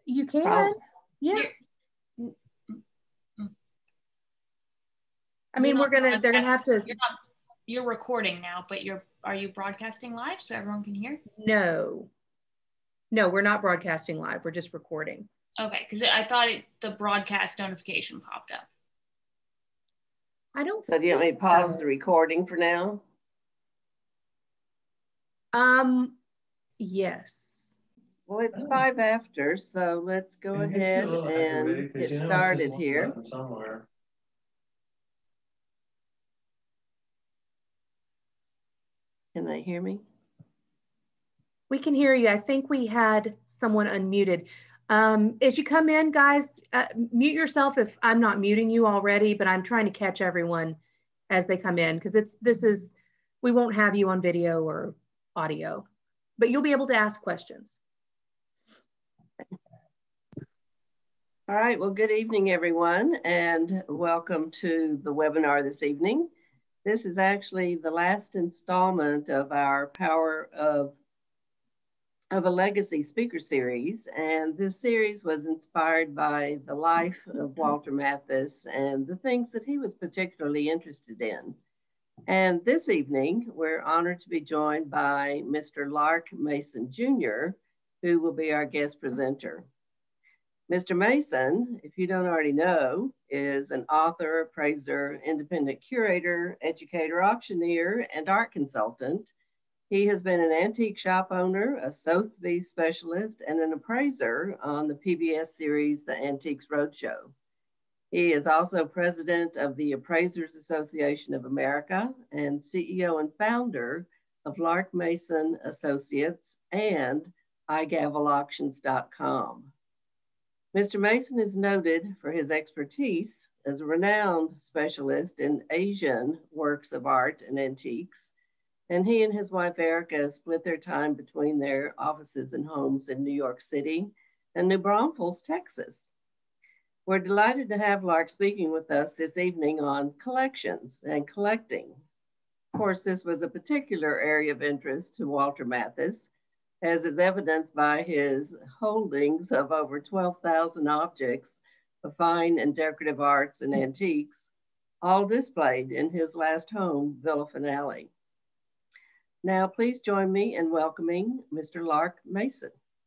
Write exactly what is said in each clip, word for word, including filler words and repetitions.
You can, Oh. yeah. You're, I mean, we're gonna, they're gonna have to. You're, not, you're recording now, but you're, are you broadcasting live so everyone can hear? No, no, we're not broadcasting live. We're just recording. Okay, because I thought it, the broadcast notification popped up. I don't. So do you want me to pause so. the recording for now? Um, yes. Well, it's five after, so let's go ahead and get started here. Somewhere. Can they hear me? We can hear you. I think we had someone unmuted. Um, as you come in, guys, uh, mute yourself if I'm not muting you already, but I'm trying to catch everyone as they come in, because it's this is, we won't have you on video or audio, but you'll be able to ask questions. All right, well, good evening, everyone, and welcome to the webinar this evening. This is actually the last installment of our Power of, of a Legacy speaker series, and this series was inspired by the life of Walter Mathis and the things that he was particularly interested in. And this evening, we're honored to be joined by Mister Lark Mason, Junior, who will be our guest presenter. Mister Mason, if you don't already know, is an author, appraiser, independent curator, educator, auctioneer, and art consultant. He has been an antique shop owner, a Sotheby's specialist, and an appraiser on the P B S series, The Antiques Roadshow. He is also president of the Appraisers Association of America and C E O and founder of Lark Mason Associates and i gavel auctions dot com. Mister Mason is noted for his expertise as a renowned specialist in Asian works of art and antiques, and he and his wife Erica split their time between their offices and homes in New York City and New Braunfels, Texas. We're delighted to have Lark speaking with us this evening on collections and collecting. Of course, this was a particular area of interest to Walter Mathis, as is evidenced by his holdings of over twelve thousand objects of fine and decorative arts and antiques, all displayed in his last home, Villa Finale. Now, please join me in welcoming Mister Lark Mason.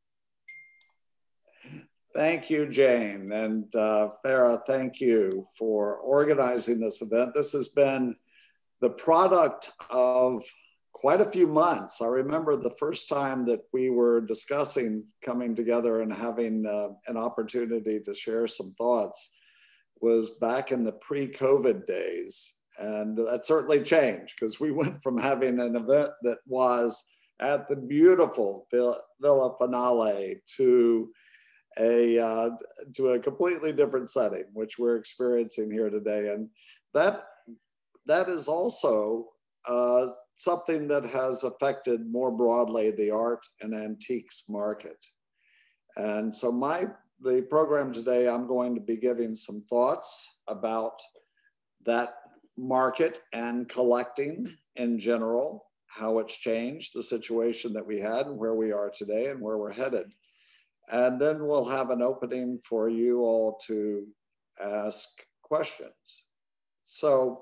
Thank you, Jane. And uh, Farah, thank you for organizing this event. This has been the product of quite a few months. I remember the first time that we were discussing coming together and having uh, an opportunity to share some thoughts was back in the pre-COVID days. And that certainly changed because we went from having an event that was at the beautiful Villa Finale to a, uh, to a completely different setting, which we're experiencing here today. And that, that is also Uh, something that has affected more broadly the art and antiques market. And so my, the program today, I'm going to be giving some thoughts about that market and collecting in general, how it's changed, the situation that we had and where we are today and where we're headed. And then we'll have an opening for you all to ask questions. So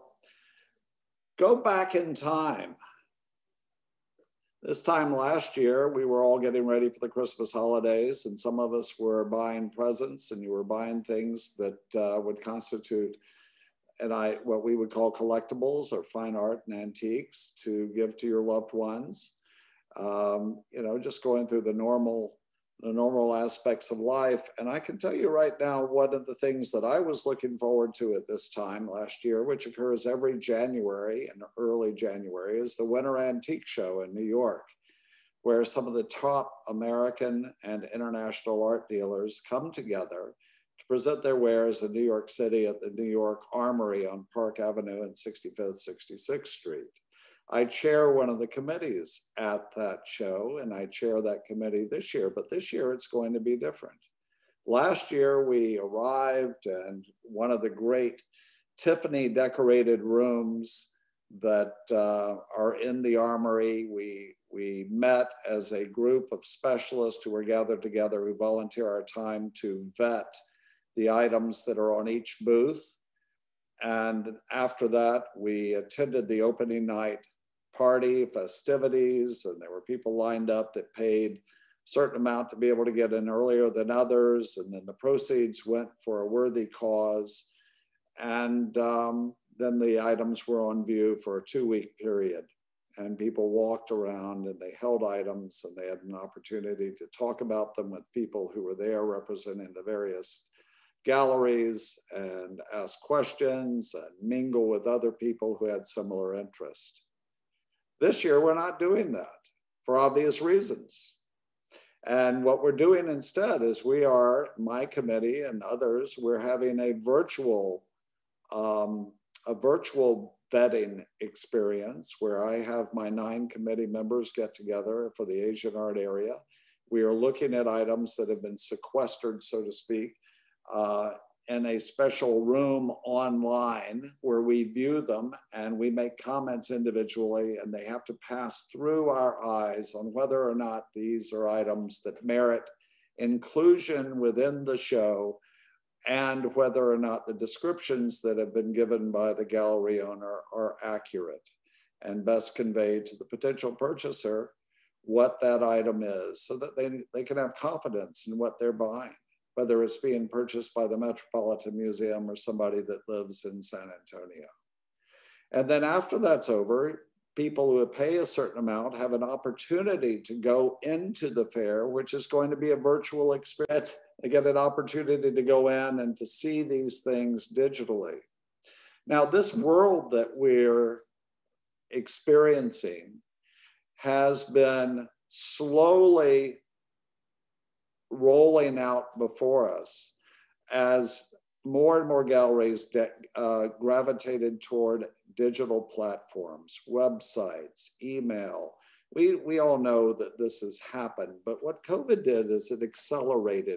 go back in time. This time last year, we were all getting ready for the Christmas holidays, and some of us were buying presents, and you were buying things that uh, would constitute and I what we would call collectibles or fine art and antiques to give to your loved ones. Um, you know, just going through the normal, the normal aspects of life. And I can tell you right now, one of the things that I was looking forward to at this time last year, which occurs every January and early January, is the Winter Antique Show in New York, where some of the top American and international art dealers come together to present their wares in New York City at the New York Armory on Park Avenue and sixty-fifth, sixty-sixth Street. I chair one of the committees at that show, and I chair that committee this year, but this year it's going to be different. Last year we arrived, and one of the great Tiffany decorated rooms that uh, are in the Armory, we We met as a group of specialists who were gathered together. We volunteer our time to vet the items that are on each booth. And after that, we attended the opening night party, festivities, and there were people lined up that paid a certain amount to be able to get in earlier than others. And then the proceeds went for a worthy cause. And um, then the items were on view for a two-week period. And people walked around and they held items and they had an opportunity to talk about them with people who were there representing the various galleries and ask questions and mingle with other people who had similar interests. This year, we're not doing that for obvious reasons. And what we're doing instead is we are, my committee and others, we're having a virtual, um, a virtual vetting experience where I have my nine committee members get together for the Asian art area. We are looking at items that have been sequestered, so to speak, uh, in a special room online where we view them and we make comments individually, and they have to pass through our eyes on whether or not these are items that merit inclusion within the show and whether or not the descriptions that have been given by the gallery owner are accurate and best convey to the potential purchaser what that item is so that they, they can have confidence in what they're buying, whether it's being purchased by the Metropolitan Museum or somebody that lives in San Antonio. And then after that's over, people who pay a certain amount have an opportunity to go into the fair, which is going to be a virtual experience. They get an opportunity to go in and to see these things digitally. Now, this world that we're experiencing has been slowly rolling out before us as more and more galleries that uh, gravitated toward digital platforms, websites, email. We, we all know that this has happened, but what COVID did is it accelerated,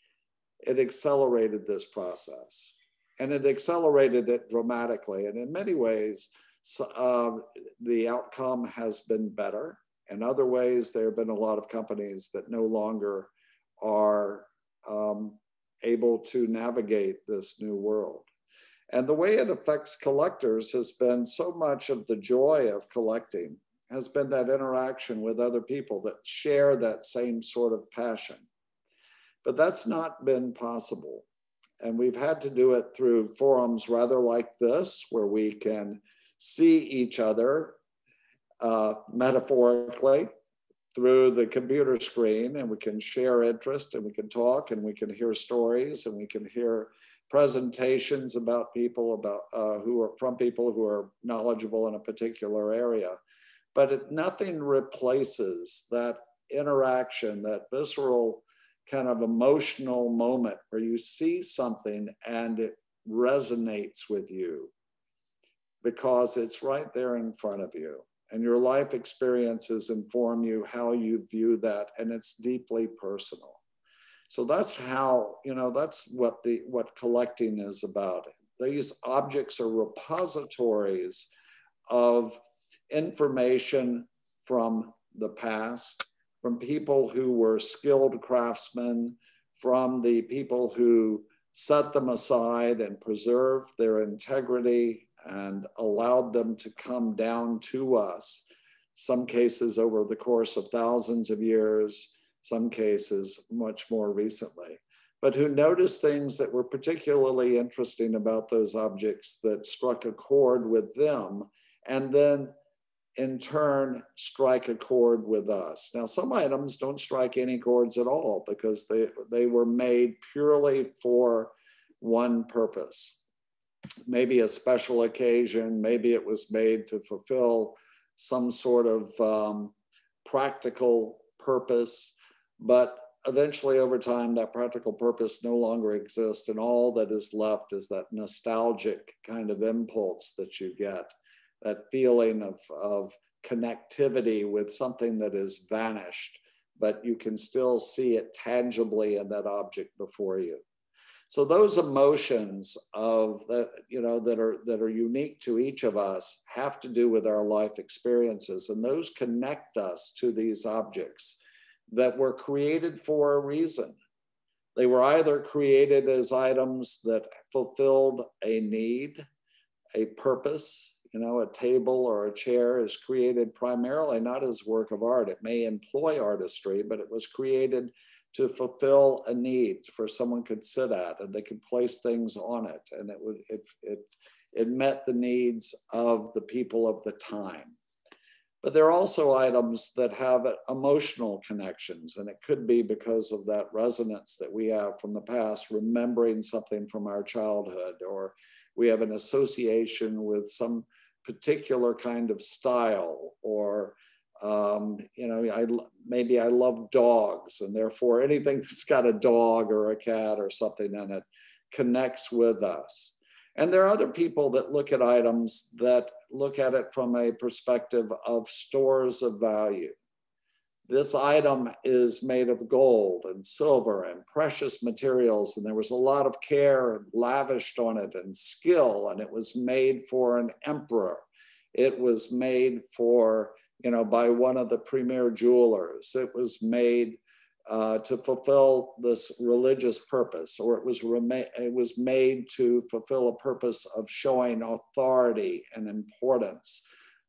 it accelerated this process, and it accelerated it dramatically. And in many ways, uh, the outcome has been better. In other ways, there have been a lot of companies that no longer are um, able to navigate this new world. And the way it affects collectors has been so much of the joy of collecting has been that interaction with other people that share that same sort of passion. But that's not been possible. And we've had to do it through forums rather like this, where we can see each other uh, metaphorically through the computer screen, and we can share interest and we can talk and we can hear stories and we can hear presentations about people about uh, who are from people who are knowledgeable in a particular area. But it, nothing replaces that interaction, that visceral kind of emotional moment where you see something and it resonates with you because it's right there in front of you. And your life experiences inform you how you view that, and it's deeply personal. So that's how, you know, that's what the what collecting is about. These objects are repositories of information from the past, from people who were skilled craftsmen, from the people who set them aside and preserved their integrity and allowed them to come down to us, some cases over the course of thousands of years, some cases much more recently, but who noticed things that were particularly interesting about those objects that struck a chord with them, and then in turn strike a chord with us. Now, some items don't strike any chords at all because they, they were made purely for one purpose. Maybe a special occasion, maybe it was made to fulfill some sort of um, practical purpose, but eventually over time that practical purpose no longer exists, and all that is left is that nostalgic kind of impulse that you get, that feeling of, of connectivity with something that has vanished, but you can still see it tangibly in that object before you. So those emotions of that, you know, that are that are unique to each of us have to do with our life experiences, and those connect us to these objects that were created for a reason. They were either created as items that fulfilled a need, a purpose. You know, a table or a chair is created primarily not as a work of art. It may employ artistry, but it was created to fulfill a need for someone could sit at, and they could place things on it, and it would it it it met the needs of the people of the time. But there are also items that have emotional connections, and it could be because of that resonance that we have from the past, remembering something from our childhood, or we have an association with some particular kind of style, or um, you know, I maybe I love dogs, and therefore anything that's got a dog or a cat or something in it connects with us. And there are other people that look at items that look at it from a perspective of stores of value. This item is made of gold and silver and precious materials, and there was a lot of care lavished on it and skill, and it was made for an emperor. It was made for, you know, by one of the premier jewelers. It was made uh, to fulfill this religious purpose, or it was, it was made to fulfill a purpose of showing authority and importance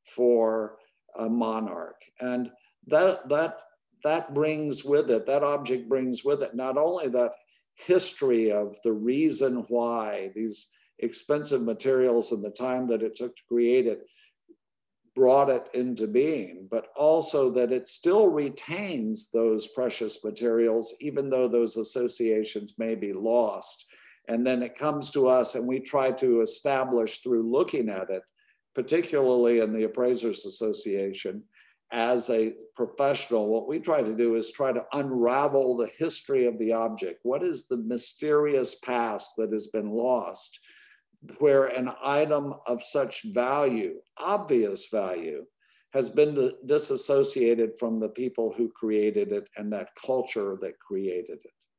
for a monarch. And that, that, that brings with it, that object brings with it not only that history of the reason why these expensive materials and the time that it took to create it brought it into being, but also that it still retains those precious materials, even though those associations may be lost. And then it comes to us, and we try to establish through looking at it, particularly in the Appraisers Association, as a professional, what we try to do is try to unravel the history of the object. What is the mysterious past that has been lost, where an item of such value, obvious value, has been disassociated from the people who created it and that culture that created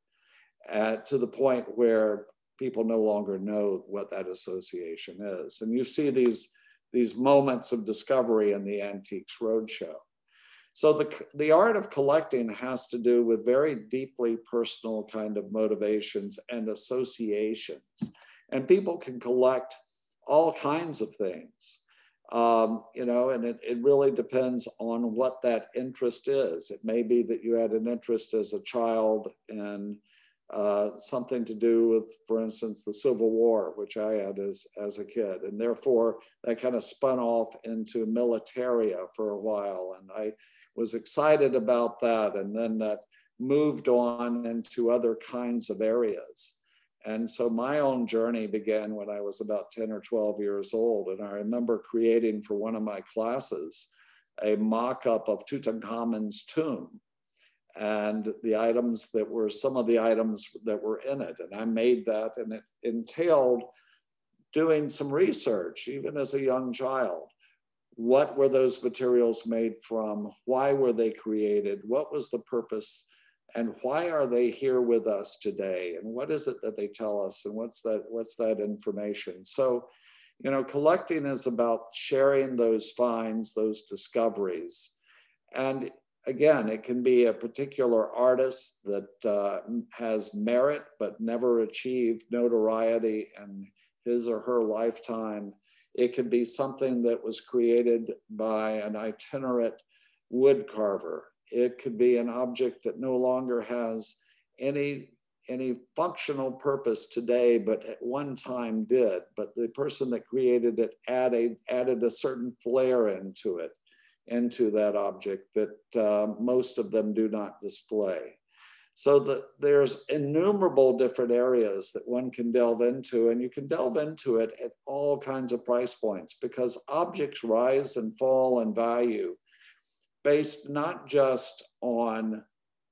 it, uh, to the point where people no longer know what that association is. And you see these, these moments of discovery in the Antiques Roadshow. So the, the art of collecting has to do with very deeply personal kind of motivations and associations. And people can collect all kinds of things, um, you know, and it, it really depends on what that interest is. It may be that you had an interest as a child in uh, something to do with, for instance, the Civil War, which I had as, as a kid. And therefore, that kind of spun off into militaria for a while. And I was excited about that. And then that moved on into other kinds of areas. And so my own journey began when I was about ten or twelve years old. And I remember creating for one of my classes a mock-up of Tutankhamun's tomb and the items that were, some of the items that were in it. And I made that, and it entailed doing some research, even as a young child. What were those materials made from? Why were they created? What was the purpose? And why are they here with us today? And what is it that they tell us? And what's that, what's that information? So, you know, collecting is about sharing those finds, those discoveries. And again, it can be a particular artist that uh, has merit, but never achieved notoriety in his or her lifetime. It could be something that was created by an itinerant wood carver. It could be an object that no longer has any, any functional purpose today, but at one time did. But the person that created it added, added a certain flair into it, into that object that uh, most of them do not display. So that there's innumerable different areas that one can delve into, and you can delve into it at all kinds of price points, because objects rise and fall in value based not just on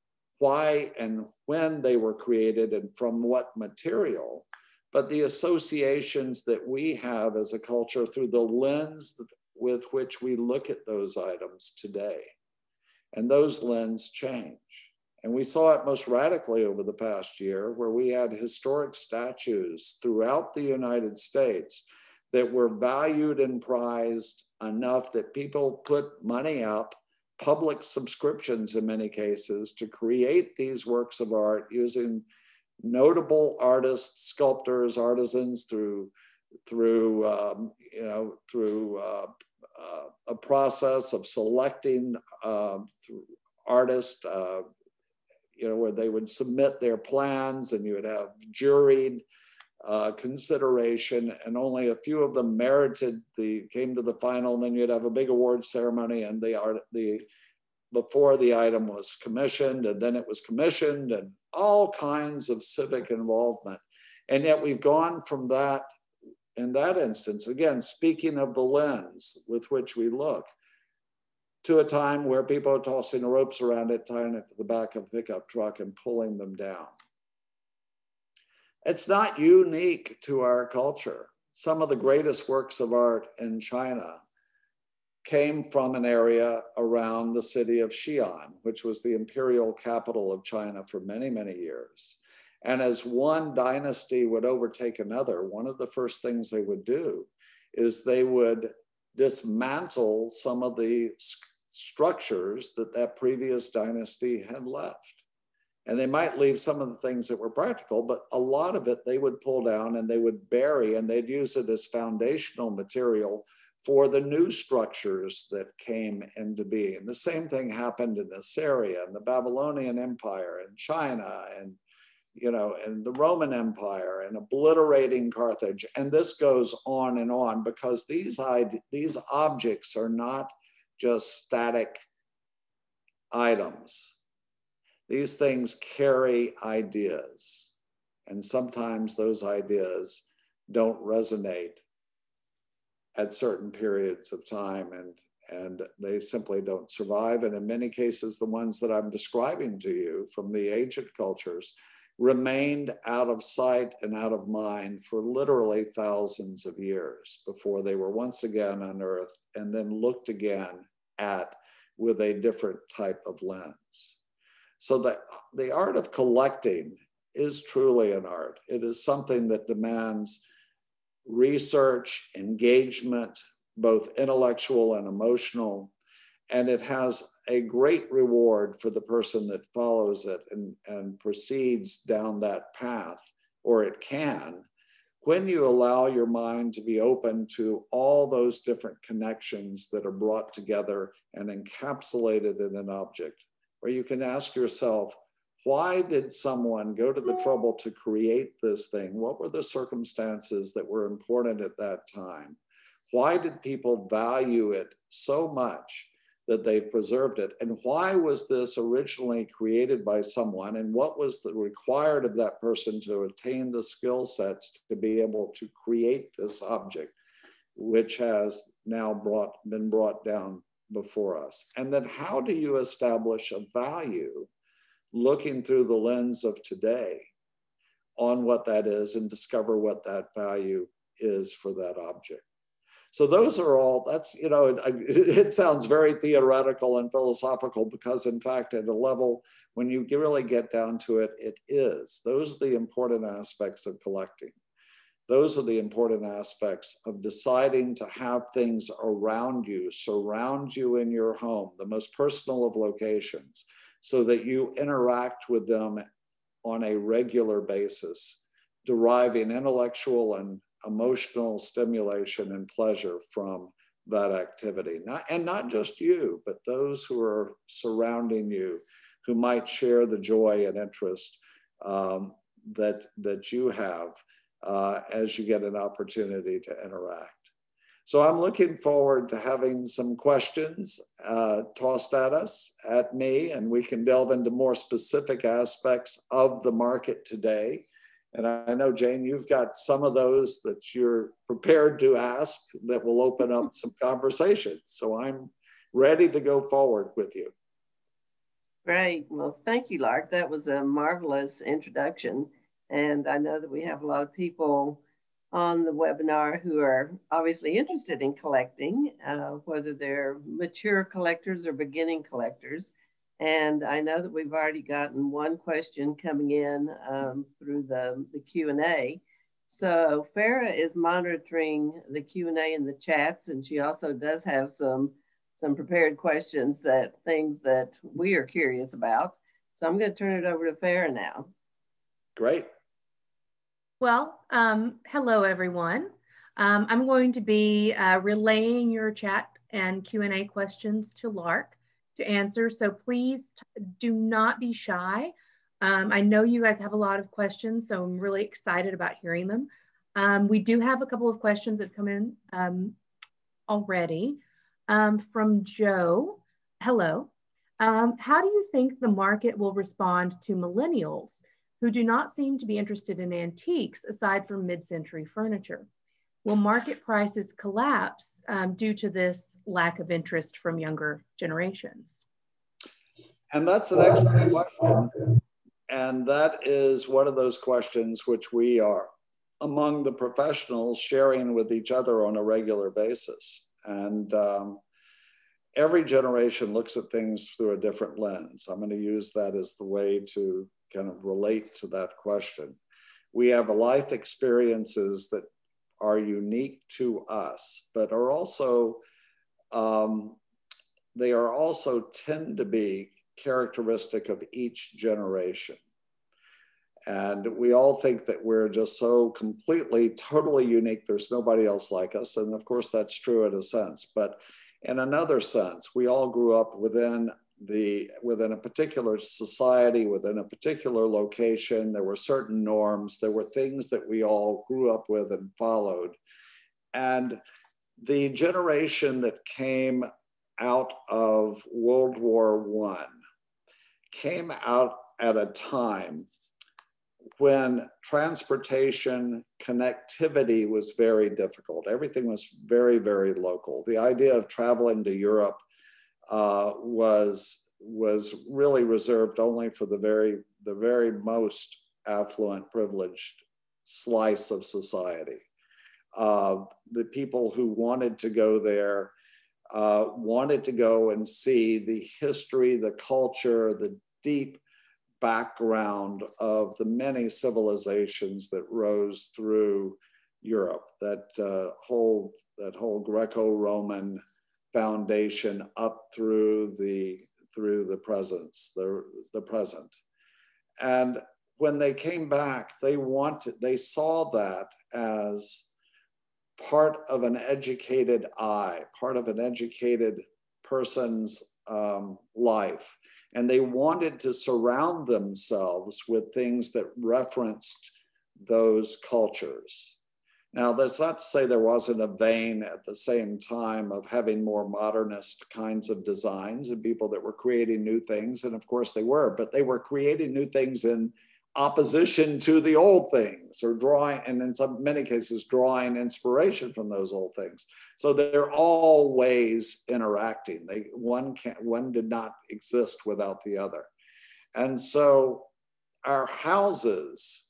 why and when they were created and from what material, but the associations that we have as a culture through the lens with which we look at those items today. And those lenses change. And we saw it most radically over the past year, where we had historic statues throughout the United States that were valued and prized enough that people put money up, public subscriptions in many cases, to create these works of art using notable artists, sculptors, artisans through, through um, you know, through uh, uh, a process of selecting uh, through artists, uh, you know, where they would submit their plans and you would have juried uh, consideration, and only a few of them merited the, came to the final, and then you'd have a big award ceremony, and the art, the, before the item was commissioned, and then it was commissioned, and all kinds of civic involvement. And yet we've gone from that, in that instance, again, speaking of the lens with which we look, to a time where people are tossing ropes around it, tying it to the back of a pickup truck and pulling them down. It's not unique to our culture. Some of the greatest works of art in China came from an area around the city of Xi'an, which was the imperial capital of China for many, many years. And as one dynasty would overtake another, one of the first things they would do is they would dismantle some of the structures that that previous dynasty had left. And they might leave some of the things that were practical, but a lot of it they would pull down and they would bury, and they'd use it as foundational material for the new structures that came into being. The same thing happened in Assyria and the Babylonian Empire and China and, you know, and the Roman Empire and obliterating Carthage. And this goes on and on, because these, these objects are not just static items. These things carry ideas, and sometimes those ideas don't resonate at certain periods of time, and, and they simply don't survive. And in many cases, the ones that I'm describing to you from the ancient cultures remained out of sight and out of mind for literally thousands of years before they were once again unearthed and then looked again at with a different type of lens. So the, the art of collecting is truly an art. It is something that demands research, engagement, both intellectual and emotional, and it has a great reward for the person that follows it and, and proceeds down that path, or it can, when you allow your mind to be open to all those different connections that are brought together and encapsulated in an object, where you can ask yourself, why did someone go to the trouble to create this thing? What were the circumstances that were important at that time? Why did people value it so much that they've preserved it? And why was this originally created by someone? And what was the required of that person to attain the skill sets to be able to create this object, which has now brought, been brought down before us? And then how do you establish a value looking through the lens of today on what that is and discover what that value is for that object? So those are all, that's, you know, it, it sounds very theoretical and philosophical, because in fact, at a level, when you really get down to it, it is. Those are the important aspects of collecting. Those are the important aspects of deciding to have things around you, surround you in your home, the most personal of locations, so that you interact with them on a regular basis, deriving intellectual and emotional stimulation and pleasure from that activity. Not, and not just you, but those who are surrounding you, who might share the joy and interest um, that, that you have uh, as you get an opportunity to interact. So I'm looking forward to having some questions uh, tossed at us, at me, and we can delve into more specific aspects of the market today. And I know, Jane, you've got some of those that you're prepared to ask that will open up some conversations. So I'm ready to go forward with you. Great. Well, thank you, Lark. That was a marvelous introduction. And I know that we have a lot of people on the webinar who are obviously interested in collecting, uh, whether they're mature collectors or beginning collectors. And I know that we've already gotten one question coming in um, through the, the Q and A. So Farah is monitoring the Q and A in the chats, and she also does have some, some prepared questions, that things that we are curious about. So I'm going to turn it over to Farah now. Great. Well, um, hello, everyone. Um, I'm going to be uh, relaying your chat and Q and A questions to Lark to answer. So please do not be shy. Um, I know you guys have a lot of questions, so I'm really excited about hearing them. Um, we do have a couple of questions that come in um, already. Um, from Joe, hello. Um, how do you think the market will respond to millennials who do not seem to be interested in antiques aside from mid-century furniture? Will market prices collapse um, due to this lack of interest from younger generations? And that's an excellent question. And that is one of those questions which we are among the professionals sharing with each other on a regular basis. And um, every generation looks at things through a different lens. I'm going to use that as the way to kind of relate to that question. We have life experiences that are unique to us, but are also, um, they are also tend to be characteristic of each generation. And we all think that we're just so completely, totally unique. There's nobody else like us. And of course, that's true in a sense. But in another sense, we all grew up within the within a particular society, within a particular location. There were certain norms. There were things that we all grew up with and followed. And the generation that came out of World War One came out at a time when transportation connectivity was very difficult. Everything was very, very local. The idea of traveling to Europe uh, was, was really reserved only for the very, the very most affluent, privileged slice of society. Uh, the people who wanted to go there uh, wanted to go and see the history, the culture, the deep background of the many civilizations that rose through Europe, that uh, whole that whole Greco-Roman foundation up through the through the presence, the the present. And when they came back, they wanted they saw that as part of an educated eye, part of an educated person's um, life. And they wanted to surround themselves with things that referenced those cultures. Now, that's not to say there wasn't a vein at the same time of having more modernist kinds of designs and people that were creating new things. And of course they were, but they were creating new things in opposition to the old things, or drawing, and in some many cases, drawing inspiration from those old things. So they're always interacting. They one can't one did not exist without the other. And so our houses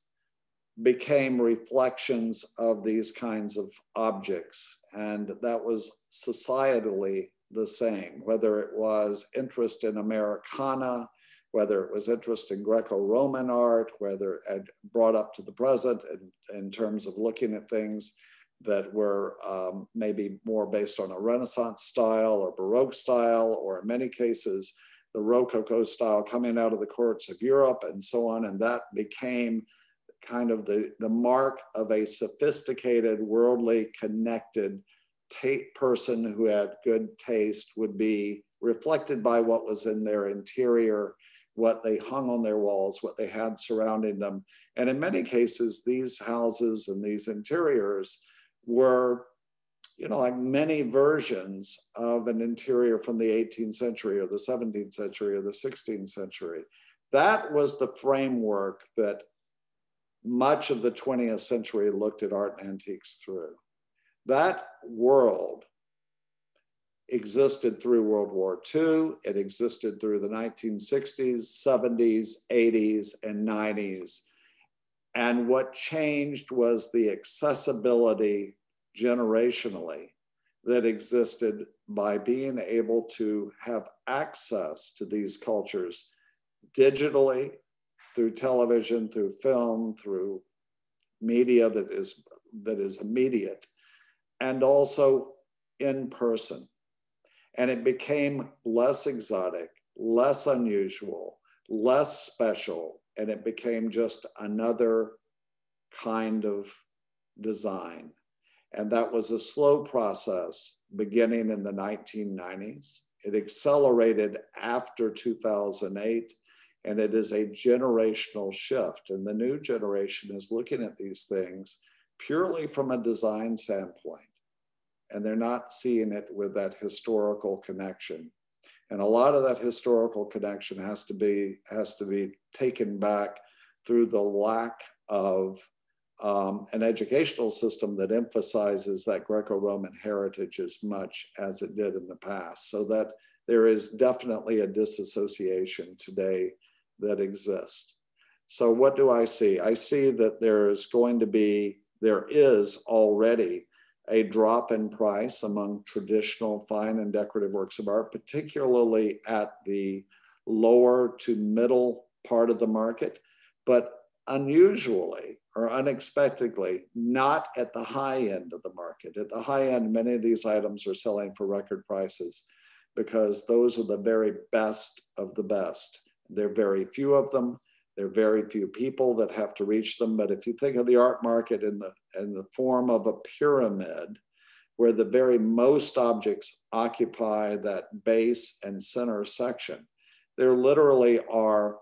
became reflections of these kinds of objects. And that was societally the same, whether it was interest in Americana, whether it was interest in Greco-Roman art, whether it had brought up to the present in, in terms of looking at things that were um, maybe more based on a Renaissance style or Baroque style, or in many cases, the Rococo style coming out of the courts of Europe and so on. And that became kind of the, the mark of a sophisticated, worldly, connected person who had good taste, would be reflected by what was in their interior, what they hung on their walls, what they had surrounding them. And in many cases, these houses and these interiors were, you know, like many versions of an interior from the eighteenth century or the seventeenth century or the sixteenth century. That was the framework that much of the twentieth century looked at art and antiques through. That world existed through World War Two. It existed through the nineteen sixties, seventies, eighties, and nineties. And what changed was the accessibility generationally that existed by being able to have access to these cultures digitally, through television, through film, through media that is, that is immediate, and also in person. And it became less exotic, less unusual, less special, and it became just another kind of design. And that was a slow process beginning in the nineteen nineties. It accelerated after two thousand eight, and it is a generational shift. And the new generation is looking at these things purely from a design standpoint, and they're not seeing it with that historical connection. And a lot of that historical connection has to be, has to be taken back through the lack of um, an educational system that emphasizes that Greco-Roman heritage as much as it did in the past. So that there is definitely a disassociation today that exists. So what do I see? I see that there is going to be, there is already a drop in price among traditional fine and decorative works of art, particularly at the lower to middle part of the market, but unusually or unexpectedly not at the high end of the market. At the high end, many of these items are selling for record prices because those are the very best of the best. There are very few of them. There are very few people that have to reach them. But if you think of the art market in the, in the form of a pyramid, where the very most objects occupy that base and center section, there literally are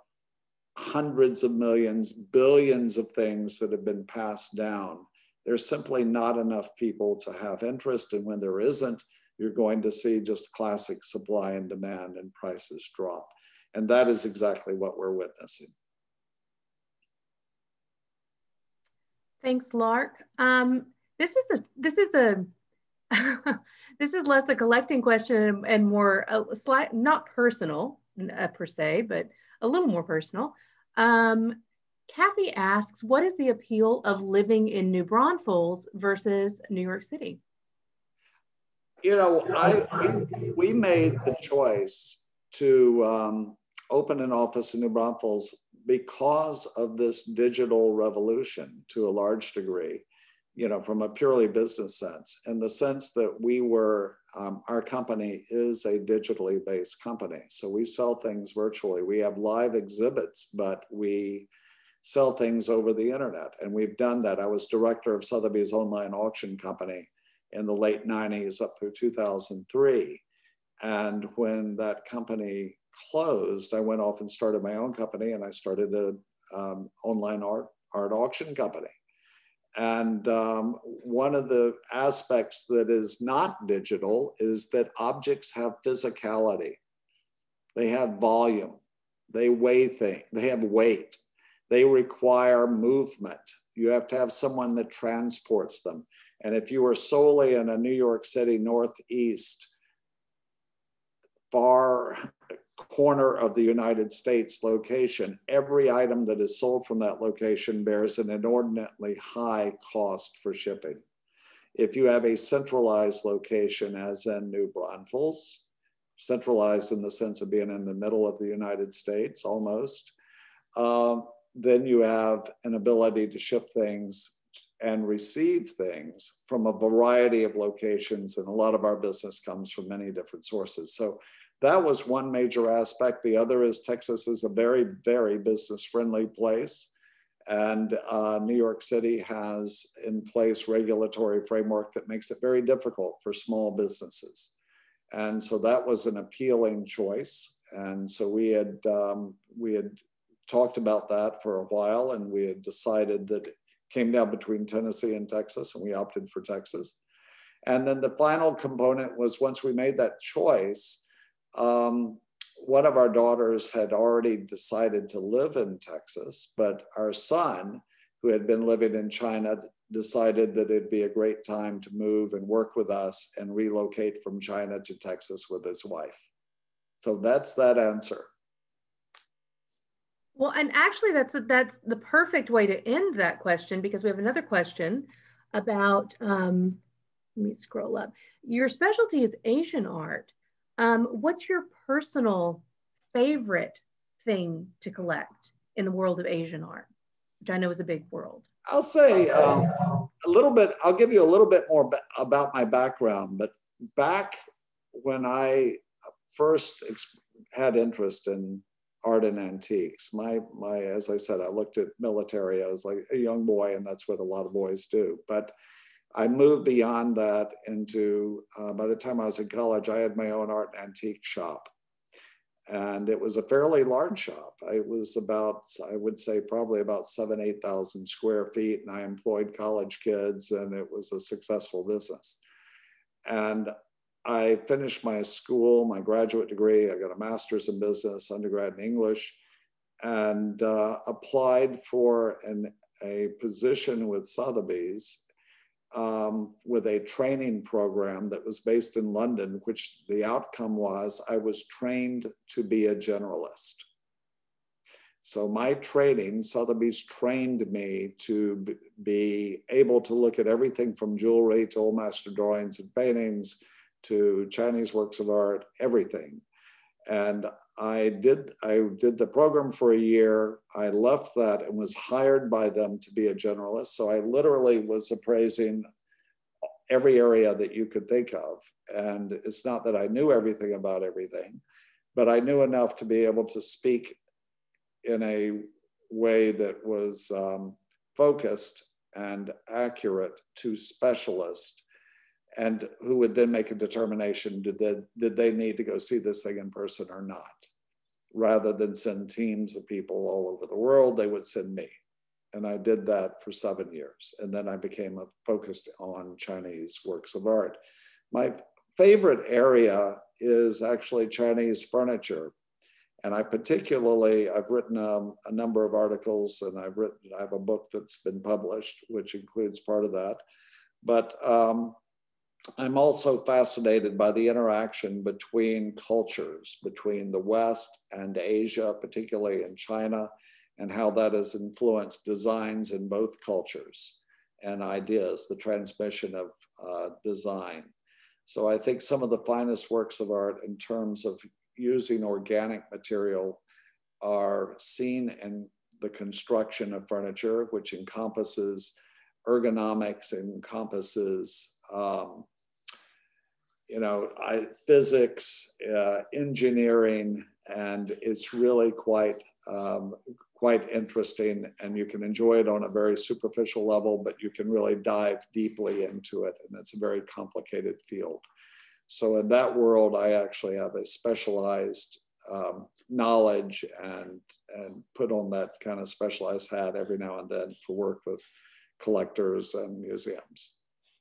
hundreds of millions, billions of things that have been passed down. There's simply not enough people to have interest. And when there isn't, you're going to see just classic supply and demand and prices drop. And that is exactly what we're witnessing. Thanks, Lark. Um, this is a this is a this is less a collecting question and, and more a slight, not personal uh, per se, but a little more personal. Um, Kathy asks, what is the appeal of living in New Braunfels versus New York City? You know, I we, we made the choice to um, open an office in New Braunfels because of this digital revolution to a large degree, you know, from a purely business sense, in the sense that we were, um, our company is a digitally based company. So we sell things virtually. We have live exhibits, but we sell things over the internet. And we've done that. I was director of Sotheby's online auction company in the late nineties up through two thousand three. And when that company closed, I went off and started my own company, and I started an um, online art, art auction company. And um, one of the aspects that is not digital is that objects have physicality. They have volume, they weigh things, they have weight, they require movement. You have to have someone that transports them. And if you are solely in a New York City Northeast, far corner of the United States location, every item that is sold from that location bears an inordinately high cost for shipping. If you have a centralized location, as in New Braunfels, centralized in the sense of being in the middle of the United States almost, uh, then you have an ability to ship things and receive things from a variety of locations. And a lot of our business comes from many different sources. So that was one major aspect. The other is Texas is a very, very business-friendly place. And uh, New York City has in place regulatory framework that makes it very difficult for small businesses. And so that was an appealing choice. And so we had, um, we had talked about that for a while, and we had decided that it came down between Tennessee and Texas, and we opted for Texas. And then the final component was, once we made that choice, um, one of our daughters had already decided to live in Texas, but our son, who had been living in China, decided that it'd be a great time to move and work with us and relocate from China to Texas with his wife. So that's that answer. Well, and actually that's, that's the perfect way to end that question, because we have another question about um, let me scroll up. Your specialty is Asian art. Um, what's your personal favorite thing to collect in the world of Asian art, which I know is a big world? I'll say um, a little bit, I'll give you a little bit more about my background, but back when I first had interest in art and antiques, my, my, as I said, I looked at military, I was like a young boy, and that's what a lot of boys do. But I moved beyond that into, uh, by the time I was in college, I had my own art and antique shop. And it was a fairly large shop. It was about, I would say probably about seven, eight thousand square feet. And I employed college kids, and it was a successful business. And I finished my school, my graduate degree. I got a master's in business, undergrad in English, and uh, applied for an, a position with Sotheby's um, with a training program that was based in London, which the outcome was I was trained to be a generalist. So my training, Sotheby's trained me to be able to look at everything from jewelry to old master drawings and paintings to Chinese works of art, everything. And I did, I did the program for a year. I left that and was hired by them to be a generalist. So I literally was appraising every area that you could think of. And it's not that I knew everything about everything, but I knew enough to be able to speak in a way that was um, focused and accurate to specialists, and who would then make a determination, did they, did they need to go see this thing in person or not? Rather than send teams of people all over the world, they would send me. And I did that for seven years. And then I became a, focused on Chinese works of art. My favorite area is actually Chinese furniture. And I particularly, I've written um, a number of articles, and I've written, I have a book that's been published, which includes part of that. But um, I'm also fascinated by the interaction between cultures, between the West and Asia, particularly in China, and how that has influenced designs in both cultures and ideas, the transmission of uh, design. So I think some of the finest works of art in terms of using organic material are seen in the construction of furniture, which encompasses ergonomics, encompasses um, you know, I, physics, uh, engineering, and it's really quite, um, quite interesting, and you can enjoy it on a very superficial level, but you can really dive deeply into it, and it's a very complicated field. So in that world, I actually have a specialized um, knowledge and, and put on that kind of specialized hat every now and then for work with collectors and museums.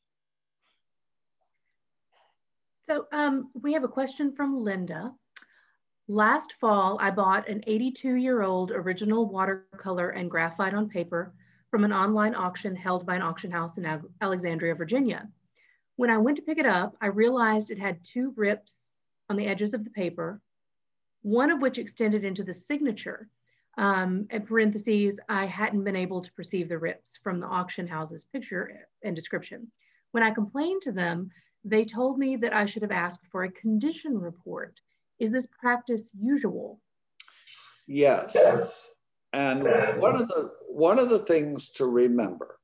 So um, we have a question from Linda. Last fall, I bought an eighty-two-year-old original watercolor and graphite on paper from an online auction held by an auction house in Alexandria, Virginia. When I went to pick it up, I realized it had two rips on the edges of the paper, one of which extended into the signature. Um, in parentheses, I hadn't been able to perceive the rips from the auction house's picture and description. When I complained to them, they told me that I should have asked for a condition report. Is this practice usual? Yes. Yes. And one of the one of the things to remember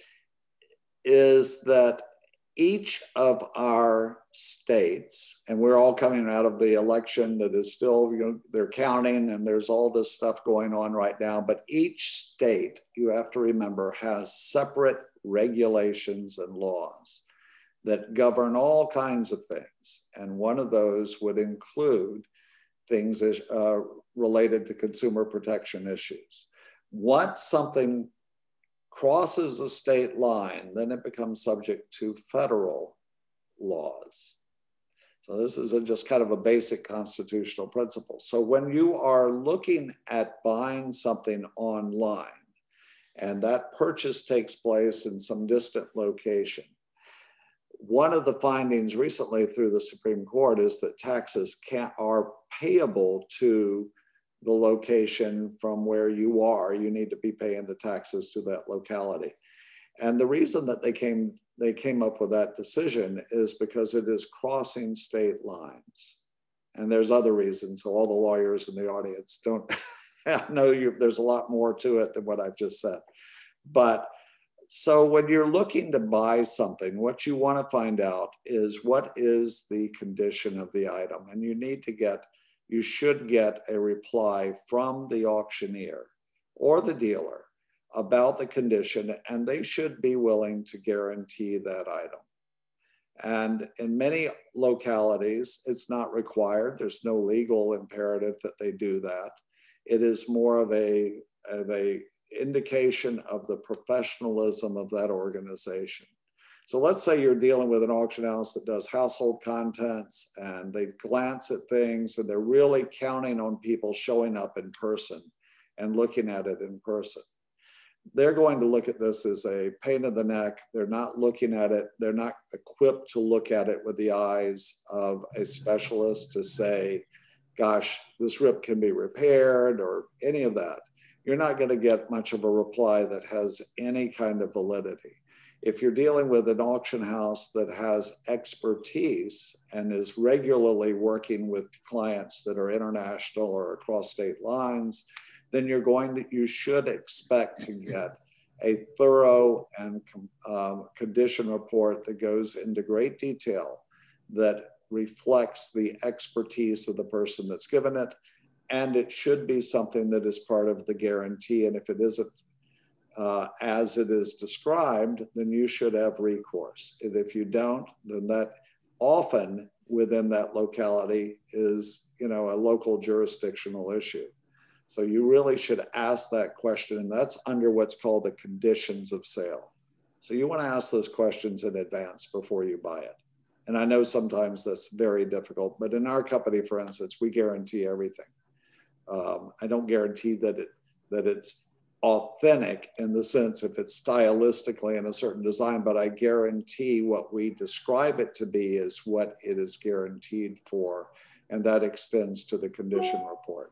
is that each of our states, and we're all coming out of the election that is still, you know, they're counting and there's all this stuff going on right now, but each state, you have to remember, has separate regulations and laws that govern all kinds of things. And one of those would include things uh, related to consumer protection issues. Once something crosses a state line, then it becomes subject to federal laws. So this is a, just kind of a basic constitutional principle. So when you are looking at buying something online and that purchase takes place in some distant location, one of the findings recently through the Supreme Court is that taxes can't, are payable to the location from where you are. You need to be paying the taxes to that locality. And the reason that they came, they came up with that decision is because it is crossing state lines. And there's other reasons. So all the lawyers in the audience don't know you, there's a lot more to it than what I've just said. But so when you're looking to buy something, what you want to find out is what is the condition of the item. And you need to get, you should get a reply from the auctioneer or the dealer about the condition, and they should be willing to guarantee that item. And in many localities, it's not required. There's no legal imperative that they do that. It is more of a, of a indication of the professionalism of that organization. So let's say you're dealing with an auction house that does household contents, and they glance at things and they're really counting on people showing up in person and looking at it in person. They're going to look at this as a pain in the neck. They're not looking at it. They're not equipped to look at it with the eyes of a specialist to say, gosh, this rip can be repaired or any of that. You're not going to get much of a reply that has any kind of validity. If you're dealing with an auction house that has expertise and is regularly working with clients that are international or across state lines, then you're going to, you should expect to get a thorough and um, condition report that goes into great detail that reflects the expertise of the person that's given it. And it should be something that is part of the guarantee. And if it isn't uh, as it is described, then you should have recourse. And if you don't, then that often within that locality is, you know, a local jurisdictional issue. So you really should ask that question, and that's under what's called the conditions of sale. So you want to ask those questions in advance before you buy it. And I know sometimes that's very difficult, but in our company, for instance, we guarantee everything. Um, I don't guarantee that it that it's authentic in the sense if it's stylistically in a certain design, but I guarantee what we describe it to be is what it is guaranteed for, and that extends to the condition report.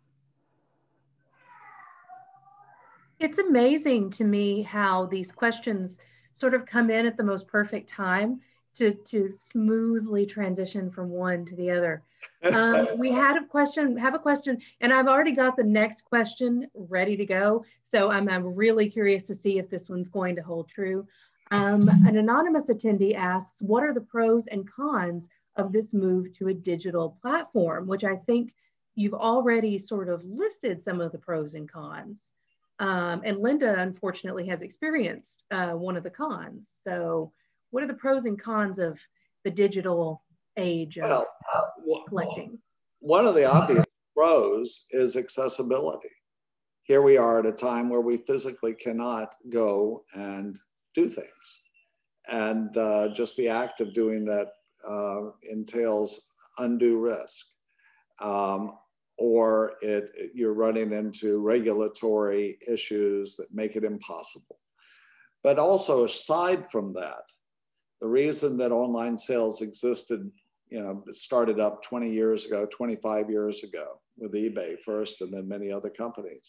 It's amazing to me how these questions sort of come in at the most perfect time to, to smoothly transition from one to the other. Um, we had a question, have a question, and I've already got the next question ready to go. So I'm, I'm really curious to see if this one's going to hold true. Um, an anonymous attendee asks, what are the pros and cons of this move to a digital platform? Which I think you've already sort of listed some of the pros and cons. Um, and Linda, unfortunately, has experienced uh, one of the cons. So what are the pros and cons of the digital age of well, uh, collecting? One of the obvious pros is accessibility. Here we are at a time where we physically cannot go and do things. And uh, just the act of doing that uh, entails undue risk. Um, or it, it, you're running into regulatory issues that make it impossible. But also aside from that, the reason that online sales existed, you know, it started up twenty years ago, twenty-five years ago with eBay first and then many other companies,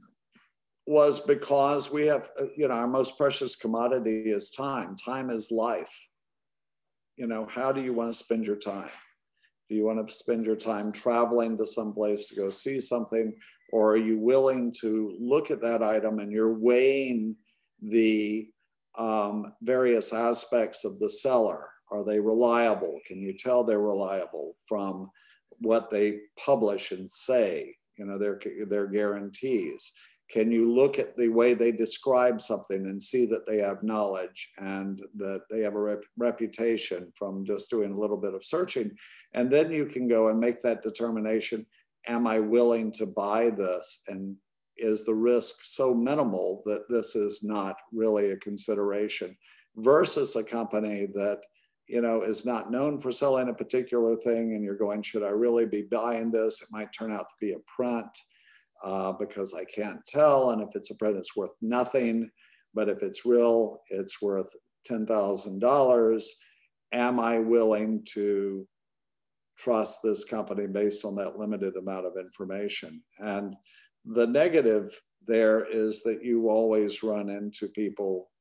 was because we have, you know, our most precious commodity is time. Time is life. You know, how do you want to spend your time? Do you want to spend your time traveling to some place to go see something? Or are you willing to look at that item and you're weighing the um, various aspects of the seller? Are they reliable? Can you tell they're reliable from what they publish and say, you know, their, their guarantees? Can you look at the way they describe something and see that they have knowledge and that they have a rep reputation from just doing a little bit of searching? And then you can go and make that determination. Am I willing to buy this? And is the risk so minimal that this is not really a consideration versus a company that, you know, is not known for selling a particular thing and you're going, should I really be buying this? It might turn out to be a print. Uh, because I can't tell, and if it's a print, it's worth nothing. But if it's real, it's worth ten thousand dollars. Am I willing to trust this company based on that limited amount of information? And the negative there is that you always run into people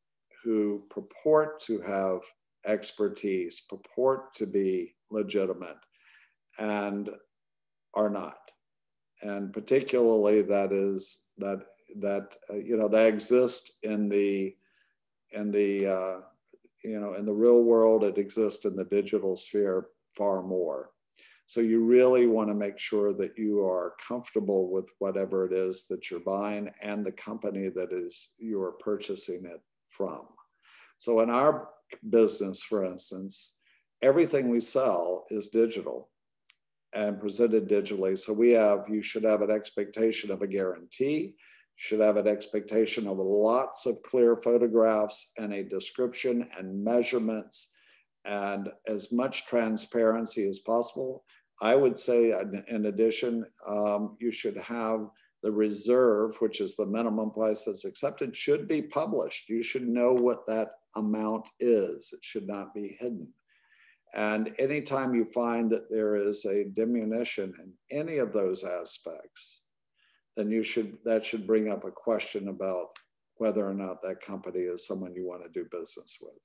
who purport to have expertise, purport to be legitimate, and are not. And particularly that is that that uh, you know, they exist in the in the uh, you know, in the real world. It exists in the digital sphere far more. So you really want to make sure that you are comfortable with whatever it is that you're buying and the company that is you are purchasing it from. So in our business, for instance, everything we sell is digital and presented digitally. So we have, you should have an expectation of a guarantee, you should have an expectation of lots of clear photographs and a description and measurements and as much transparency as possible. I would say in addition, um, you should have the reserve, which is the minimum price that's accepted, should be published. You should know what that amount is. It should not be hidden. And anytime you find that there is a diminution in any of those aspects, then you should, that should bring up a question about whether or not that company is someone you want to do business with.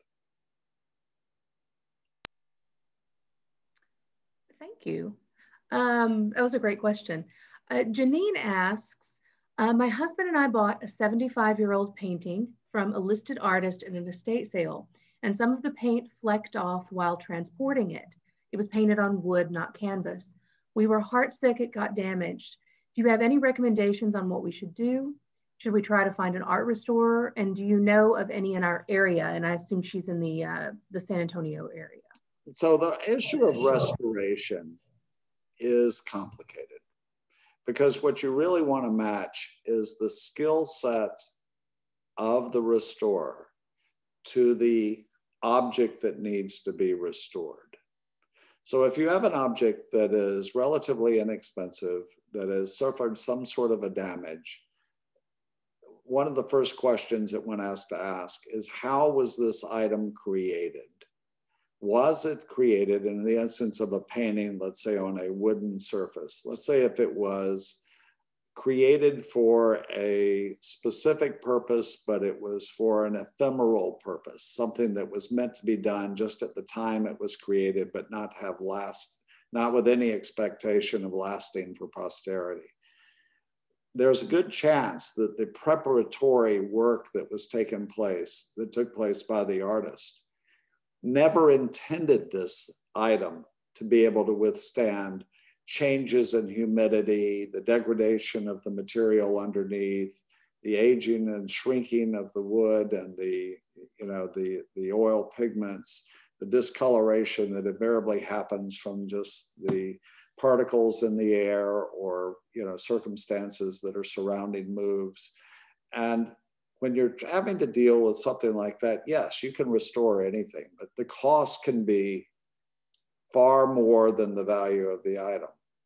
Thank you. Um, that was a great question. Uh, Janine asks, uh, my husband and I bought a seventy-five-year-old painting from a listed artist in an estate sale, and some of the paint flecked off while transporting it. It was painted on wood, not canvas. We were heartsick it got damaged. Do you have any recommendations on what we should do? Should we try to find an art restorer? And do you know of any in our area? And I assume she's in the, uh, the San Antonio area. So the issue of restoration is complicated because what you really want to match is the skill set of the restorer to the object that needs to be restored. So if you have an object that is relatively inexpensive, that has suffered some sort of a damage, one of the first questions that one has to ask is, how was this item created? Was it created in the instance of a painting, let's say on a wooden surface? Let's say if it was created for a specific purpose, but it was for an ephemeral purpose, something that was meant to be done just at the time it was created, but not have last, not with any expectation of lasting for posterity. There's a good chance that the preparatory work that was taken place, that took place by the artist, never intended this item to be able to withstand changes in humidity, the degradation of the material underneath, the aging and shrinking of the wood and the, you know, the, the oil pigments, the discoloration that invariably happens from just the particles in the air or, you know, circumstances that are surrounding moves. And when you're having to deal with something like that, yes, you can restore anything, but the cost can be far more than the value of the item.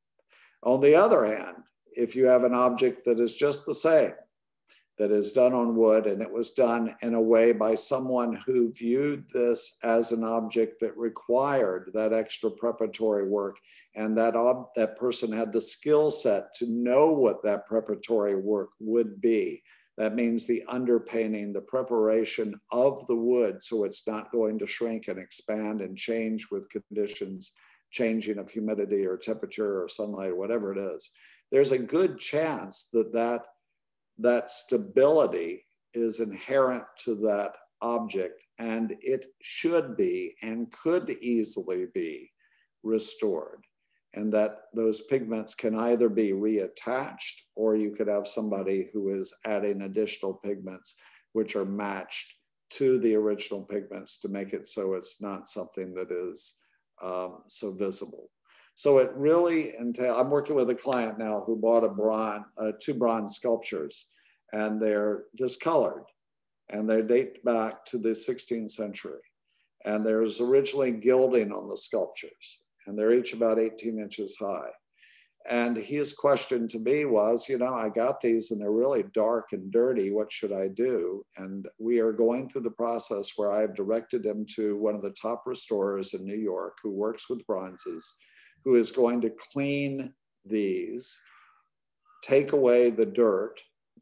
On the other hand, if you have an object that is just the same, that is done on wood, and it was done in a way by someone who viewed this as an object that required that extra preparatory work, and that, ob that person had the skill set to know what that preparatory work would be. That means the underpainting, the preparation of the wood so it's not going to shrink and expand and change with conditions, changing of humidity or temperature or sunlight or whatever it is. There's a good chance that that, that stability is inherent to that object, and it should be and could easily be restored. And that those pigments can either be reattached, or you could have somebody who is adding additional pigments which are matched to the original pigments to make it so it's not something that is um, so visible. So it really entails, I'm working with a client now who bought a bronze, uh, two bronze sculptures, and they're discolored, and they date back to the sixteenth century. And there's originally gilding on the sculptures, and they're each about eighteen inches high. And his question to me was, you know, I got these and they're really dark and dirty. What should I do? And we are going through the process where I've directed him to one of the top restorers in New York who works with bronzes, who is going to clean these, take away the dirt,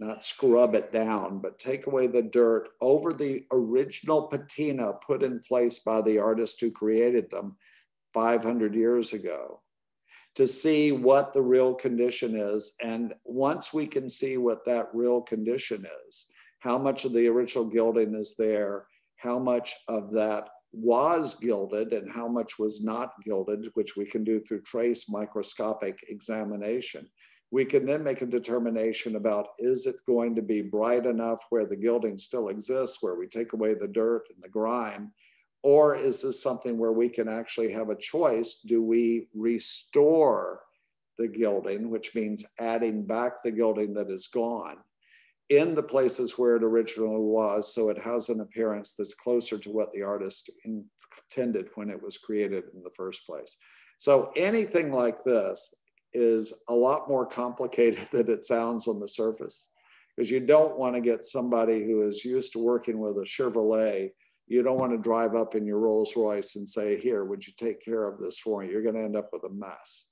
not scrub it down, but take away the dirt over the original patina put in place by the artist who created them five hundred years ago, to see what the real condition is. And once we can see what that real condition is, how much of the original gilding is there, how much of that was gilded and how much was not gilded, which we can do through trace microscopic examination, we can then make a determination about, is it going to be bright enough where the gilding still exists, where we take away the dirt and the grime, or is this something where we can actually have a choice? Do we restore the gilding, which means adding back the gilding that is gone, in the places where it originally was, so it has an appearance that's closer to what the artist intended when it was created in the first place? So anything like this is a lot more complicated than it sounds on the surface, because you don't want to get somebody who is used to working with a Chevrolet. You don't want to drive up in your Rolls Royce and say, here, would you take care of this for me? You're going to end up with a mess.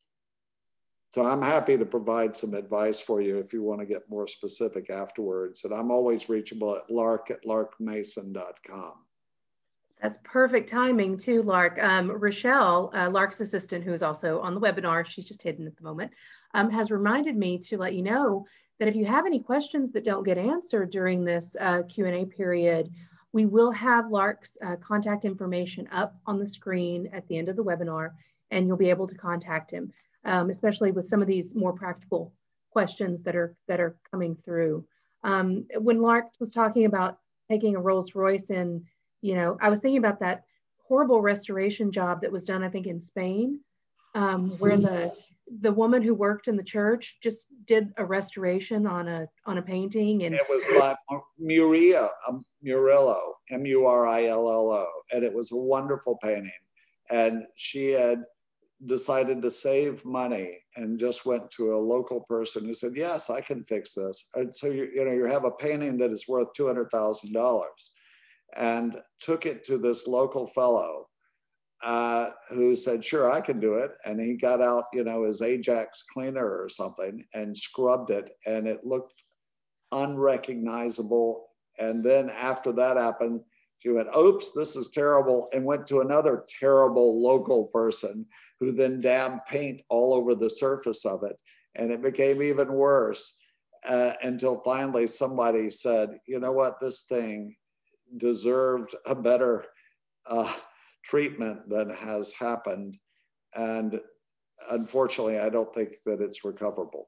So I'm happy to provide some advice for you if you want to get more specific afterwards. And I'm always reachable at lark at lark mason dot com. That's perfect timing too, Lark. Um, Rochelle, uh, Lark's assistant, who is also on the webinar, she's just hidden at the moment, um, has reminded me to let you know that if you have any questions that don't get answered during this uh, Q and A period, we will have Lark's uh, contact information up on the screen at the end of the webinar, and you'll be able to contact him, um, especially with some of these more practical questions that are, that are coming through. Um, when Lark was talking about taking a Rolls Royce in, you know, I was thinking about that horrible restoration job that was done, I think, in Spain, um, where the the woman who worked in the church just did a restoration on a on a painting, and it was by Murillo, um, Murillo, M U R I L L O, and it was a wonderful painting. And she had decided to save money and just went to a local person who said, "Yes, I can fix this." And so you, you know, you have a painting that is worth two hundred thousand dollars. And took it to this local fellow uh, who said, sure, I can do it. And he got out, you know, his Ajax cleaner or something and scrubbed it, and it looked unrecognizable. And then after that happened, she went, oops, this is terrible, and went to another terrible local person who then dabbed paint all over the surface of it. And it became even worse uh, until finally somebody said, you know what, this thing deserved a better uh, treatment than has happened. And unfortunately, I don't think that it's recoverable.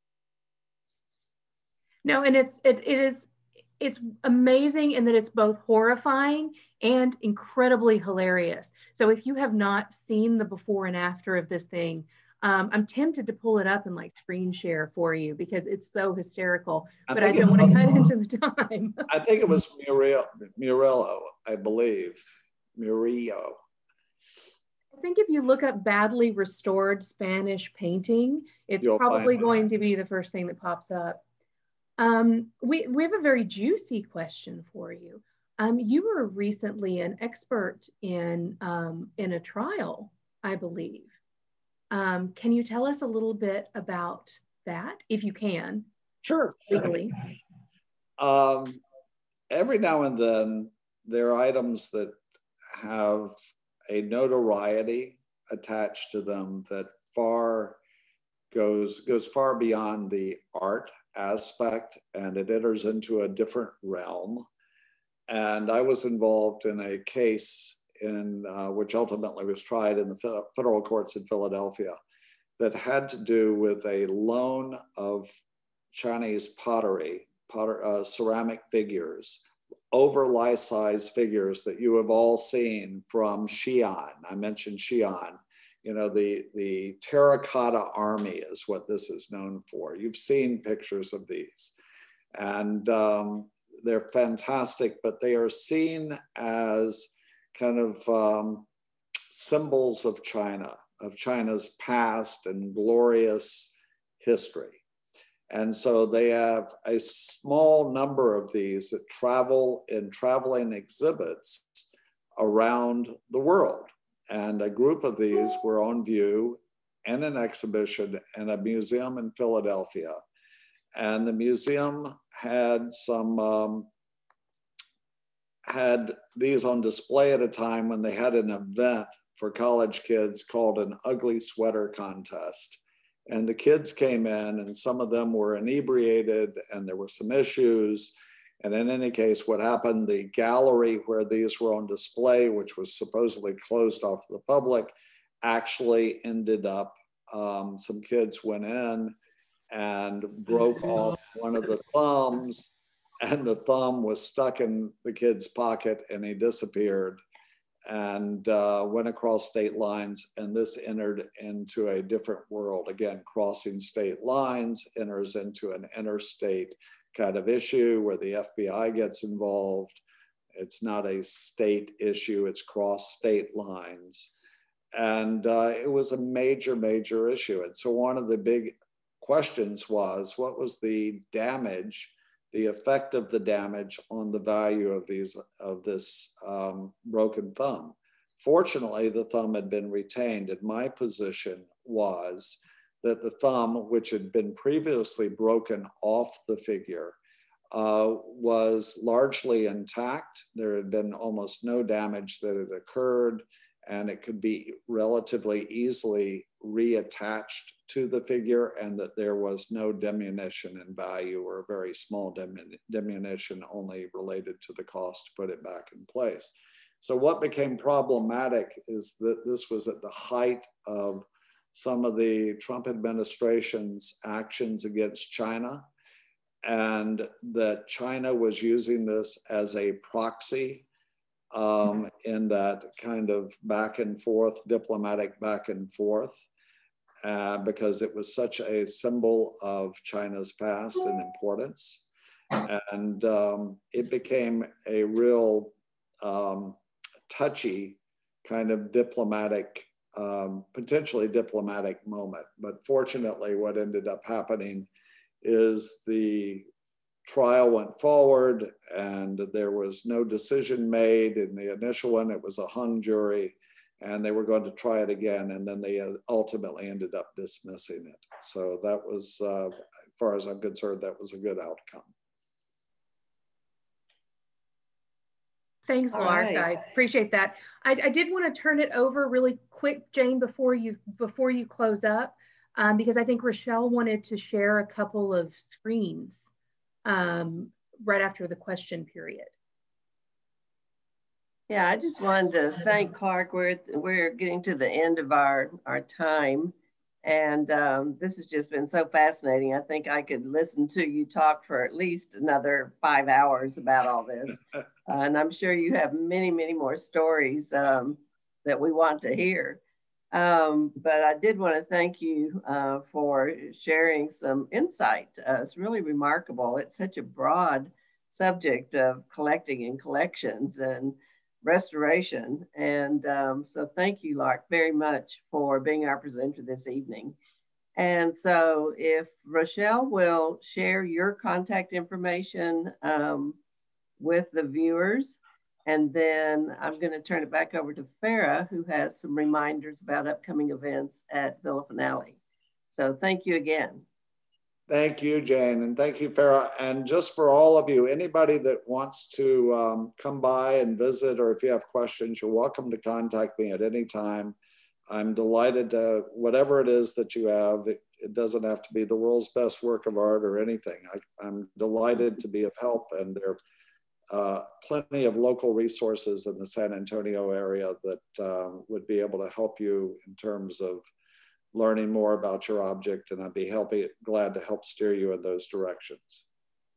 No, and it's it, it is it's amazing in that it's both horrifying and incredibly hilarious. So if you have not seen the before and after of this thing, um, I'm tempted to pull it up and like screen share for you because it's so hysterical, but I, I don't want to cut into the time. I think it was Murillo, Murillo, I believe, Murillo. I think if you look up badly restored Spanish painting, it's You'll probably going to be the first thing that pops up. Um, we, we have a very juicy question for you. Um, you were recently an expert in, um, in a trial, I believe. Um, can you tell us a little bit about that, if you can? Sure. Legally. Um, every now and then, there are items that have a notoriety attached to them that far goes, goes far beyond the art aspect, and it enters into a different realm. And I was involved in a case in uh, which ultimately was tried in the federal courts in Philadelphia that had to do with a loan of Chinese pottery, potter, uh, ceramic figures, over life-size figures that you have all seen from Xi'an. I mentioned Xi'an. You know, the, the terracotta army is what this is known for. You've seen pictures of these. And um, they're fantastic, but they are seen as kind of um, symbols of China, of China's past and glorious history. And so they have a small number of these that travel in traveling exhibits around the world. And a group of these were on view in an exhibition in a museum in Philadelphia. And the museum had some, um, had these on display at a time when they had an event for college kids called an ugly sweater contest. And the kids came in and some of them were inebriated and there were some issues. And in any case, what happened, the gallery where these were on display, which was supposedly closed off to the public, actually ended up, um, some kids went in and broke off one of the thumbs, and the thumb was stuck in the kid's pocket and he disappeared and uh, went across state lines. And this entered into a different world. Again, crossing state lines enters into an interstate kind of issue where the F B I gets involved. It's not a state issue, it's cross state lines. And uh, it was a major, major issue. And so one of the big questions was, what was the damage, the effect of the damage on the value of these, of this um, broken thumb? Fortunately, the thumb had been retained, and my position was that the thumb, which had been previously broken off the figure, uh, was largely intact. There had been almost no damage that had occurred, and it could be relatively easily reattached to the figure, and that there was no diminution in value, or a very small dimin diminution only related to the cost to put it back in place. So what became problematic is that this was at the height of some of the Trump administration's actions against China, and that China was using this as a proxy um, in that kind of back and forth, diplomatic back and forth, uh, because it was such a symbol of China's past and importance. And um, it became a real um, touchy kind of diplomatic, um, potentially diplomatic moment. But fortunately, what ended up happening is the trial went forward and there was no decision made. In the initial one, it was a hung jury, and they were going to try it again, and then they ultimately ended up dismissing it. So that was, uh, as far as I'm concerned, that was a good outcome. Thanks, Lark. Right. I appreciate that. I, I did want to turn it over really quick, Jane, before you before you close up, um, because I think Rochelle wanted to share a couple of screens um, right after the question period. Yeah, I just wanted to thank Clark. We're we're getting to the end of our our time, and um, this has just been so fascinating. I think I could listen to you talk for at least another five hours about all this. Uh, and I'm sure you have many, many more stories um, that we want to hear. Um, but I did want to thank you uh, for sharing some insight. Uh, it's really remarkable. It's such a broad subject of collecting and collections and restoration. And um, so thank you, Lark, very much for being our presenter this evening. And so if Rochelle will share your contact information um, with the viewers. And then I'm going to turn it back over to Farah, who has some reminders about upcoming events at Villa Finale. So thank you again. Thank you, Jane, and thank you, Farah. And just for all of you, anybody that wants to um, come by and visit, or if you have questions, you're welcome to contact me at any time. I'm delighted to, whatever it is that you have, it, it doesn't have to be the world's best work of art or anything. I, I'm delighted to be of help, and there Uh, plenty of local resources in the San Antonio area that uh, would be able to help you in terms of learning more about your object, and I'd be helping, glad to help steer you in those directions.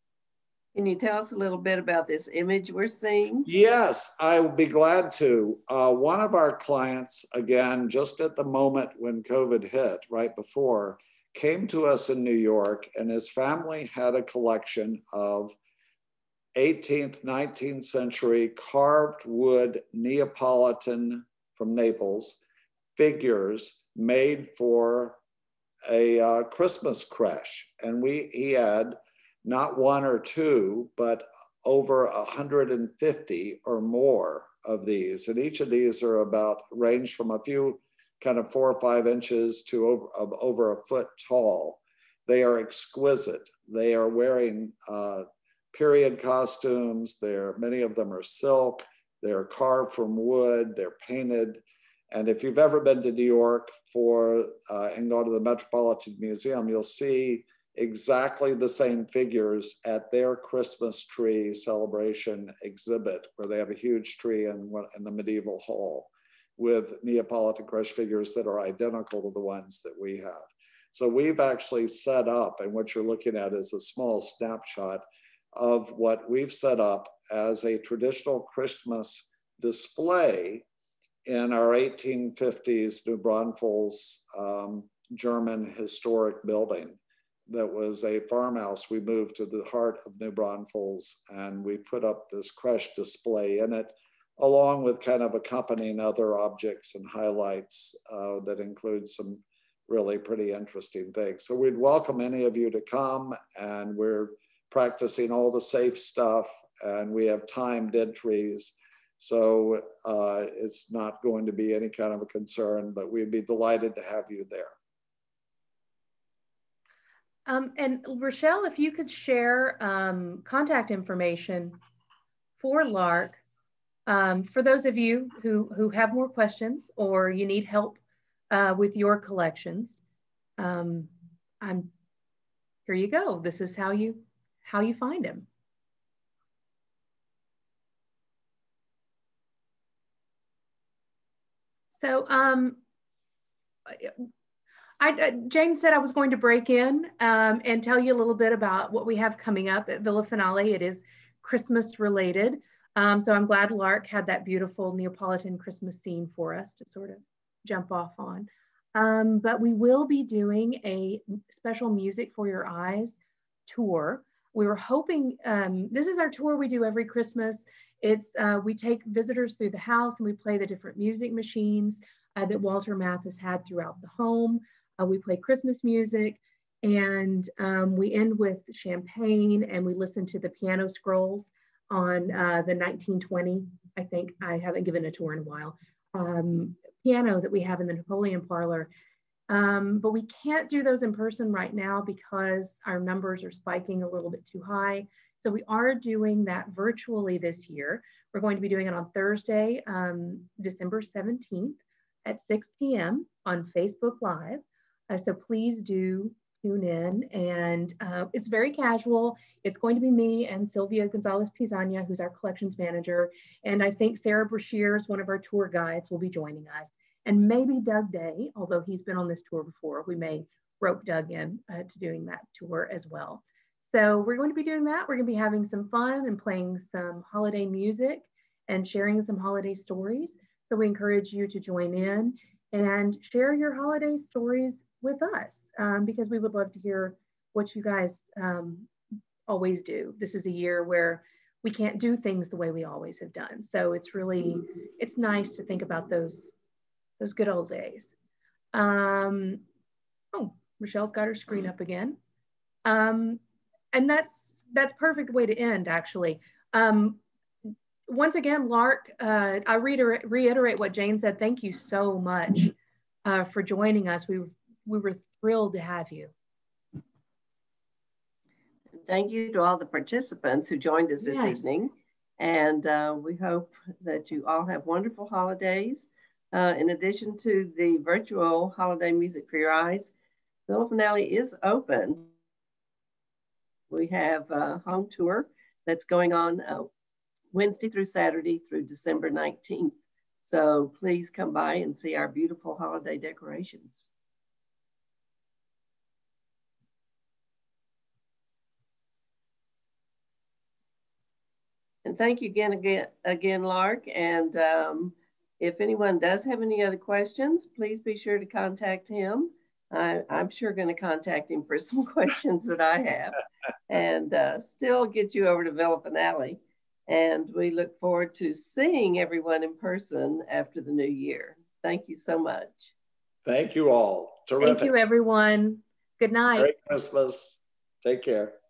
Can you tell us a little bit about this image we're seeing? Yes, I would be glad to. Uh, one of our clients, again, just at the moment when COVID hit, right before, came to us in New York, and his family had a collection of eighteenth, nineteenth century carved wood Neapolitan from Naples figures made for a uh, Christmas creche. And we he had not one or two, but over one hundred fifty or more of these. And each of these are about, range from a few kind of four or five inches to over, of over a foot tall. They are exquisite. They are wearing uh, period costumes. They're, many of them are silk. They're carved from wood. They're painted. And if you've ever been to New York for uh, and go to the Metropolitan Museum, you'll see exactly the same figures at their Christmas tree celebration exhibit, where they have a huge tree in, in the medieval hall with Neapolitan crushed figures that are identical to the ones that we have. So we've actually set up, and what you're looking at is a small snapshot of what we've set up as a traditional Christmas display in our eighteen fifties New Braunfels um, German historic building. That was a farmhouse. We moved to the heart of New Braunfels, and we put up this crèche display in it, along with kind of accompanying other objects and highlights uh, that include some really pretty interesting things. So we'd welcome any of you to come, and we're practicing all the safe stuff, and we have timed entries. So uh, it's not going to be any kind of a concern, but we'd be delighted to have you there. Um, and Rochelle, if you could share um, contact information for Lark, um, for those of you who, who have more questions or you need help uh, with your collections, um, I'm, here you go. This is how you, how you find him. So um, I, uh, Jane said I was going to break in um, and tell you a little bit about what we have coming up at Villa Finale. It is Christmas related. Um, so I'm glad Lark had that beautiful Neapolitan Christmas scene for us to sort of jump off on. Um, but we will be doing a special Music for Your Eyes tour. We were hoping, um, this is our tour we do every Christmas. It's, uh, we take visitors through the house and we play the different music machines uh, that Walter Mathis had throughout the home. Uh, we play Christmas music, and um, we end with champagne, and we listen to the piano scrolls on uh, the nineteen twenty, I think, I haven't given a tour in a while, um, piano that we have in the Napoleon parlor. Um, but we can't do those in person right now because our numbers are spiking a little bit too high. So we are doing that virtually this year. We're going to be doing it on Thursday, um, December seventeenth at six p m on Facebook Live. Uh, so please do tune in, and uh, it's very casual. It's going to be me and Sylvia Gonzalez-Pizania, who's our collections manager. And I think Sarah Brashears, one of our tour guides, will be joining us. And maybe Doug Day, although he's been on this tour before, we may rope Doug in uh, to doing that tour as well. So we're going to be doing that. We're going to be having some fun and playing some holiday music and sharing some holiday stories. So we encourage you to join in and share your holiday stories with us, um, because we would love to hear what you guys um, always do. This is a year where we can't do things the way we always have done. So it's really, it's nice to think about those, those good old days. Um, oh, Michelle's got her screen up again. Um, and that's, that's perfect way to end, actually. Um, once again, Lark, uh, I reiterate, reiterate what Jane said. Thank you so much uh, for joining us. We We were thrilled to have you. Thank you to all the participants who joined us this Yes. evening. And uh, we hope that you all have wonderful holidays. Uh, in addition to the virtual holiday Music for Your Eyes, Villa Finale is open. We have a home tour that's going on uh, Wednesday through Saturday through December nineteenth. So please come by and see our beautiful holiday decorations. And thank you again, again, again, Lark. And um, if anyone does have any other questions, please be sure to contact him. I, I'm sure going to contact him for some questions that I have, and uh, still get you over to Villa Finale. And we look forward to seeing everyone in person after the new year. Thank you so much. Thank you all. Terrific. Thank you, everyone. Good night. Merry Christmas. Take care.